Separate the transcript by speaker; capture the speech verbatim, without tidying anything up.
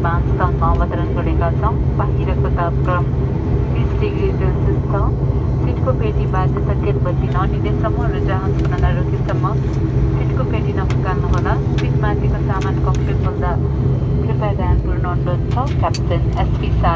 Speaker 1: पाँच स्थानमा अवतरण गरेका छौँ। बाहिरको तापक्रम तीस डिग्री सेल्सियस छ। सिटको पेटी बाजे सङ्केत बत्ती ननिदेसम्म र जहाज पुनः नरोकेसम्म सिटको पेटी नफुकाल्नुहोला। सिटमाथिको सामान कक्षे खोल्दा कृपया ध्यानपूर्ण अनुरोध छ। Captain SP